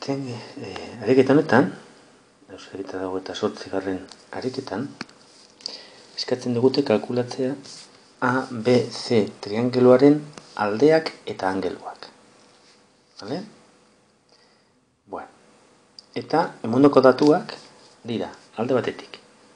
Ariketa honetan, ariketa dago eta 8. ariketan, eskatzen dugute kalkulatzea A, B, C triangeluaren aldeak eta angeluak. Vale? Bueno. Eta emundoko datuak dira, alde batetik.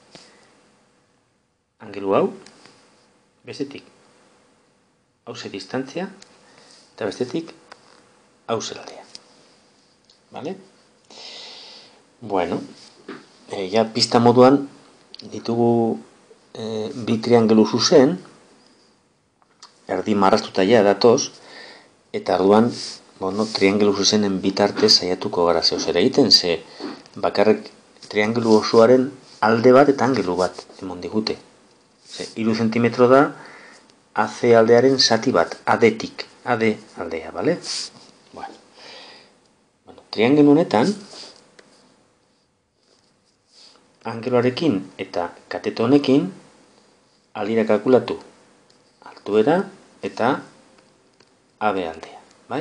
Angelu hau, bestetik, hauze distantzia, eta bestetik, hauze aldea. Vale? Bueno, ja pista moduan ditugu bi triangelu zuzen, erdi marraztuta ja datoz, eta orduan, triangelu zuzenen bitartez saiatuko gara zehoz ere egiten, ze bakarrik triangelu osoaren alde bat eta angelu bat emon digute. 3 zentimetro da AC aldearen zati bat, AD-tik, AD aldea, bale? Bueno, triangelu honetan, angeluarekin eta kateto honekin aldira kalkulatu altuera eta AB aldea, bai?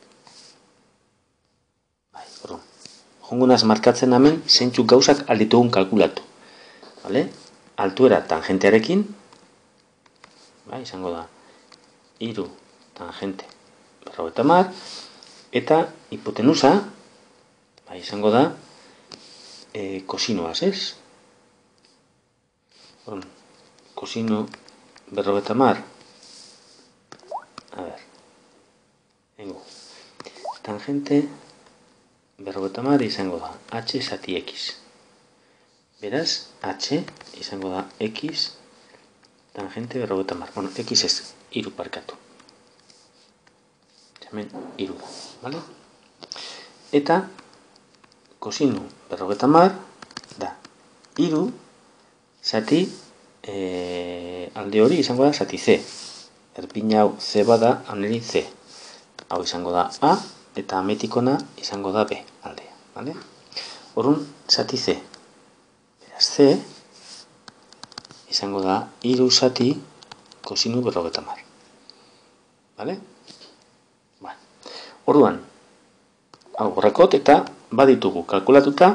Bai, orduan. Jongunaz markatzen hemen zeintzuk gauzak alditugun kalkulatu, bale? Altuera tangentearekin, bai, izango da 3 tangente 50, eta hipotenusa, bai, izango da kosinoaz, ez? Kosino 50, a ver, tangente 50 izango da h zati x. Beraz, h izango da x tangente 50. Bueno, x ez, 3 parkatu. Hemen 3 da, bale? Eta kosino 50 da 3 zati alde hori izango da zati c. Erpin hau c bada, haneri c. Hau izango da a, eta ametikona izango da b aldea, bale? Orrun, zati c. Beraz, c izango da 3 zati kosino 50. Bale? Bueno. Orduan, hau gorrakot eta baditugu kalkulatuta,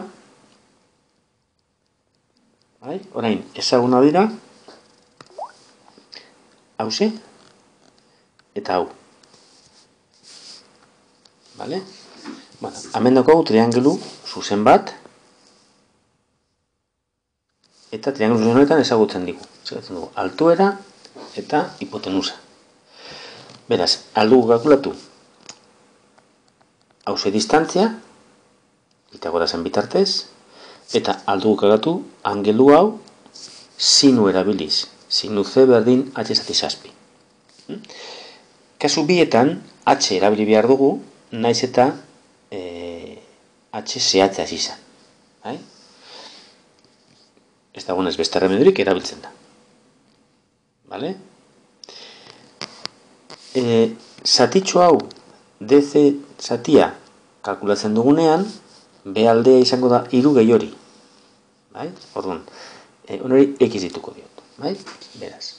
bai? Orain, ezaguna dira, hauze, eta hau. Bale? Bueno, hemen dago triangelu zuzen bat, eta triangelu zuzen honetan ezagutzen dugu. Altuera eta hipotenusa. Beraz, aldugu kalkulatu hauze distantzia, Pitagorasen bitartez, eta aldugu kalkulatu angelu hau sinu erabiliz. Sinu c berdin h zati 7. Kasu bietan, h erabili behar dugu, naiz eta h zehatza ez izan. Ez dagoenez beste erremediorik erabiltzen da. Bale? Zatitxo hau, DC zatia kalkulatzen dugunean, B aldea izango da 3 gehi hori. Bai? Orduan, honori x dituko diot. Bai? Beraz.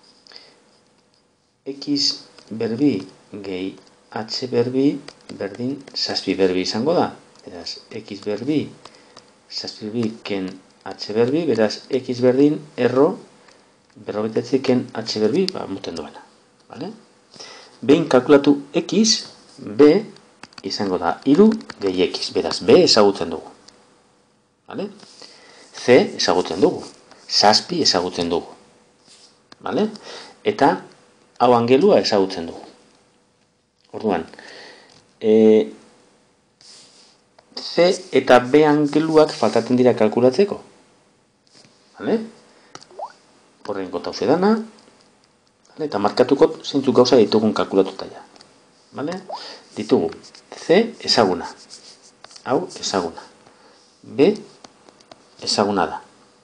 X berbi gehi h berbi berdin 7 berbi izango da. Beraz, x berbi 7 berbi ken h berbi, beraz, x berdin erro berrogetatzi ken h berbi, muten duena. Vale? Behin kalkulatu x, b izango da 3 gehi x, beraz, b ezagutzen dugu. Vale? C ezagutzen dugu, 7 ezagutzen dugu. Vale? Eta hau angelua ezagutzen dugu. Orduan, C eta B angeluak faltatzen dira kalkulatzeko. Vale? Horren gota hauze dana, eta markatuko zeintzuk gauza ditugun kalkulatuta ja. Vale? Ditugu C ezaguna, hau ezaguna, B ezaguna da,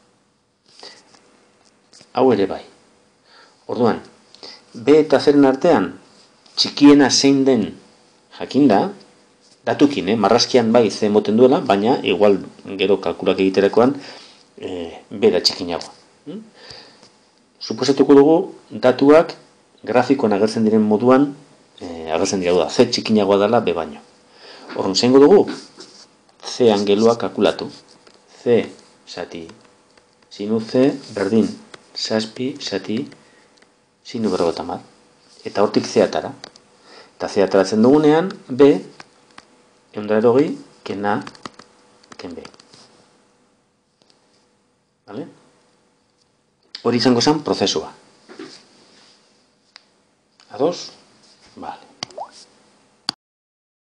hau ere bai. Orduan, B eta Cren artean txikiena zein den jakinda, datukin, marrazkian bai C moten duela, baina igual gero kalkulak egiterakoan B da txikinagoa. Suposatuko dugu datuak grafikoan agertzen diren moduan agertzen dira, C txikinagoa dela B baino. Horren zeingo dugu, C angelua kalkulatu. C zati sinu C berdin zazpi zati sinu 50. Eta hortik C atara. Eta C ataratzen dugunean, B, 180, ken A, ken B. Vale? Hori izango zen prozesua. Ados?